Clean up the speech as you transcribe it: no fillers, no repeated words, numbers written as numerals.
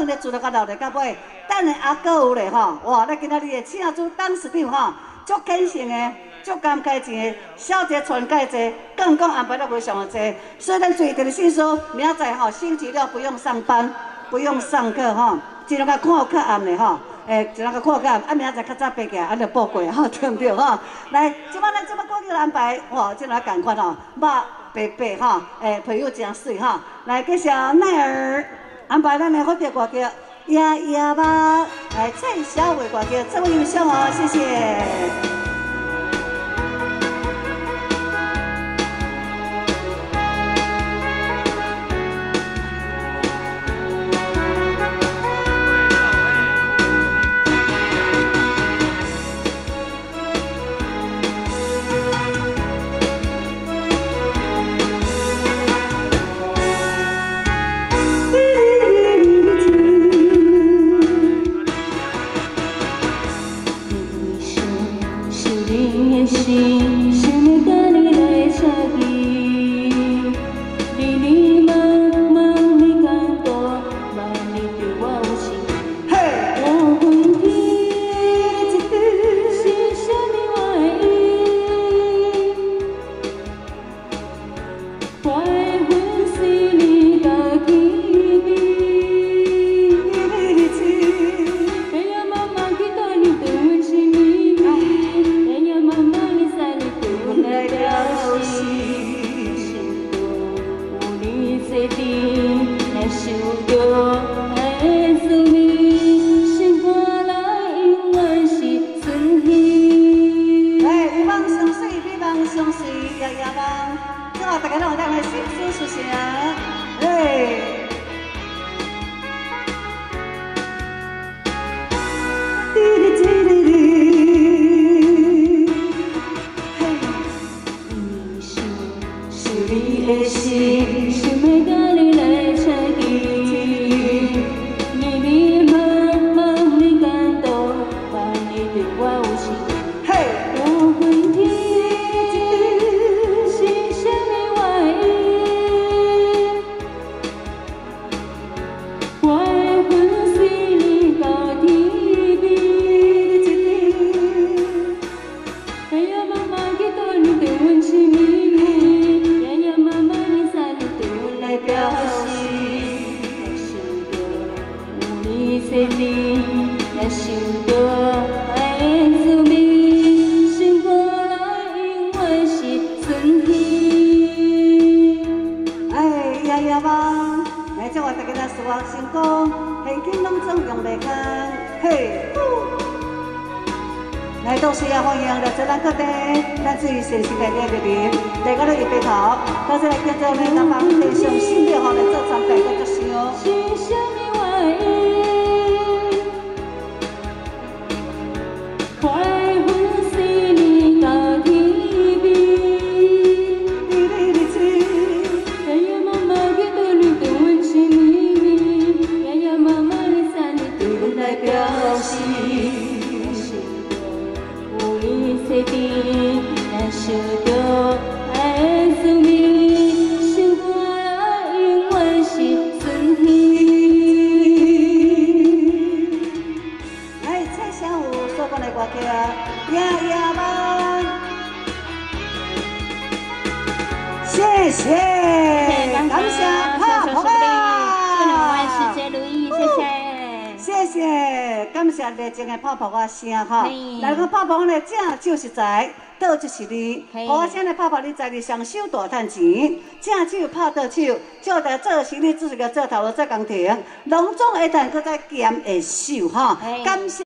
阵咧，做到到留咧到尾，等下还阁有咧吼，哇！咱今仔日的请主董事长吼，足虔诚的，足感慨情的，少一个传介者，更讲安排得非常的济。所以咱最直的信说，明仔载吼，星期六不用上班，不用上课吼，尽量甲看较暗的吼。 尽量甲看较暗，明仔载较早爬起来，安尼报过吼，对毋对吼？来，即摆咱即摆过去安排，哇，即来共款吼，肉白白吼，皮肤真水吼。来，介绍奈儿安排咱的好听歌曲《呀呀吧》，来蔡小伟歌曲，这位优秀哦，谢谢。 大家拢在来心心事成，嘿。是你的心，想要甲你来相依，迷迷茫茫你感动，把你对我有情，嘿，我恨天。 也想到爱的滋味，醒过来因为是春天。哎呀呀吧，来祝我大家来事业成功，现金拢总用袂空，嘿。来到时啊，欢迎来自咱各地，咱至于新时代的人民，大家都预备好，到时来叫做咱南方地上新庙吼来做参拜个作秀。是啥物原因？ 快欢喜你到天边，你的情，呀呀妈妈给到你的温情蜜蜜，呀呀妈妈你在你对阮来表示，有你身边，也想到爱的滋味，醒过来因为是春天。 说过来歌曲呀呀吧，谢谢，感谢泡泡啊，世界如意，谢谢，谢谢，感谢热情的泡泡啊声哈，来个泡泡呢，正手实在，倒就是你，我现在泡泡你在你双手大赚钱，正手泡倒手，就在做生意，做个做头路做工程，拢总会谈搁再兼会手哈，感谢。